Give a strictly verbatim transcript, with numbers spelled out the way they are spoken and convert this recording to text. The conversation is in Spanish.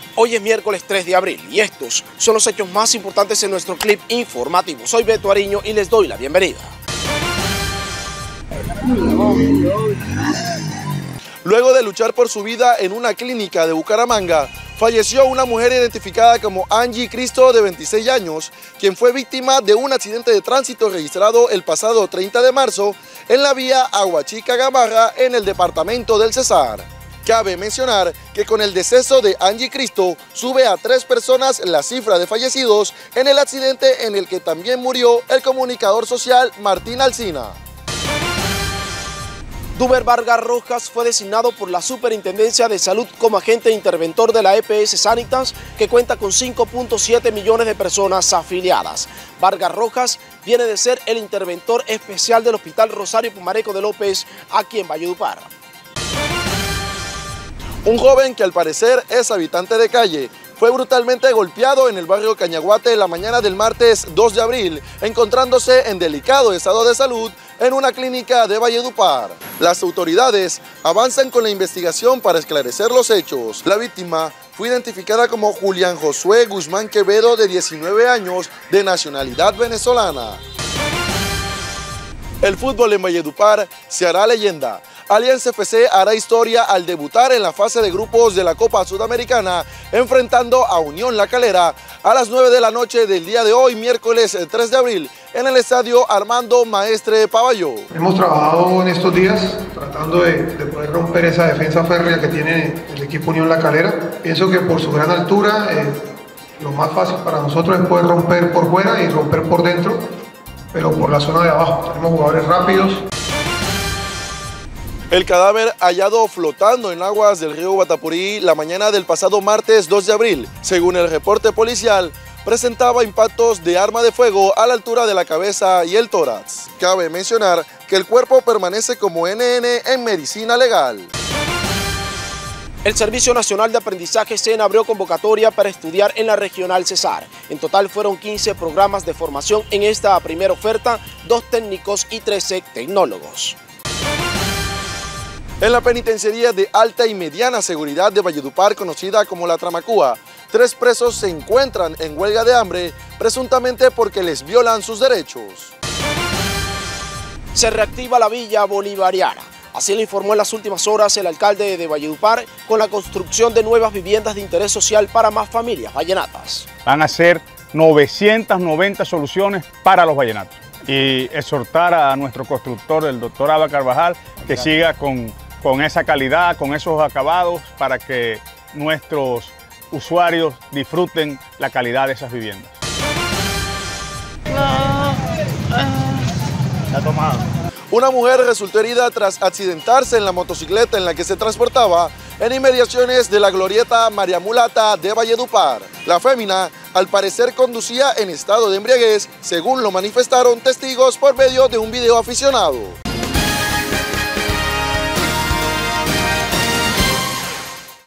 Hoy es miércoles tres de abril y estos son los hechos más importantes en nuestro clip informativo. Soy Beto Ariño y les doy la bienvenida. Luego de luchar por su vida en una clínica de Bucaramanga, falleció una mujer identificada como Angie Cristo, de veintiséis años, quien fue víctima de un accidente de tránsito registrado el pasado treinta de marzo en la vía Aguachica-Gamarra en el departamento del Cesar. Cabe mencionar que con el deceso de Angie Cristo sube a tres personas la cifra de fallecidos en el accidente en el que también murió el comunicador social Martín Alsina. Duber Vargas Rojas fue designado por la Superintendencia de Salud como agente interventor de la E P S Sanitas, que cuenta con cinco punto siete millones de personas afiliadas. Vargas Rojas viene de ser el interventor especial del Hospital Rosario Pumarejo de López, aquí en Valledupar. Un joven que al parecer es habitante de calle fue brutalmente golpeado en el barrio Cañaguate la mañana del martes dos de abril, encontrándose en delicado estado de salud en una clínica de Valledupar. Las autoridades avanzan con la investigación para esclarecer los hechos. La víctima fue identificada como Julián Josué Guzmán Quevedo, de diecinueve años, de nacionalidad venezolana. El fútbol en Valledupar se hará leyenda. Alianza F C hará historia al debutar en la fase de grupos de la Copa Sudamericana, enfrentando a Unión La Calera a las nueve de la noche del día de hoy, miércoles tres de abril, en el estadio Armando Maestre Pavalló. Hemos trabajado en estos días tratando de, de poder romper esa defensa férrea que tiene el equipo Unión La Calera. Pienso que por su gran altura, eh, lo más fácil para nosotros es poder romper por fuera y romper por dentro, pero por la zona de abajo. Tenemos jugadores rápidos. El cadáver hallado flotando en aguas del río Guatapurí la mañana del pasado martes dos de abril, según el reporte policial, presentaba impactos de arma de fuego a la altura de la cabeza y el tórax. Cabe mencionar que el cuerpo permanece como N N en medicina legal. El Servicio Nacional de Aprendizaje SENA abrió convocatoria para estudiar en la Regional Cesar. En total fueron quince programas de formación en esta primera oferta, dos técnicos y trece tecnólogos. En la penitenciaría de alta y mediana seguridad de Valledupar, conocida como La Tramacúa, tres presos se encuentran en huelga de hambre, presuntamente porque les violan sus derechos. Se reactiva la Villa Bolivariana. Así lo informó en las últimas horas el alcalde de Valledupar, con la construcción de nuevas viviendas de interés social para más familias vallenatas. Van a ser novecientas noventa soluciones para los vallenatos. Y exhortar a nuestro constructor, el doctor Aba Carvajal, que siga con, con esa calidad, con esos acabados, para que nuestros usuarios disfruten la calidad de esas viviendas. La tomada. Una mujer resultó herida tras accidentarse en la motocicleta en la que se transportaba en inmediaciones de la glorieta María Mulata de Valledupar. La fémina, al parecer, conducía en estado de embriaguez, según lo manifestaron testigos por medio de un video aficionado.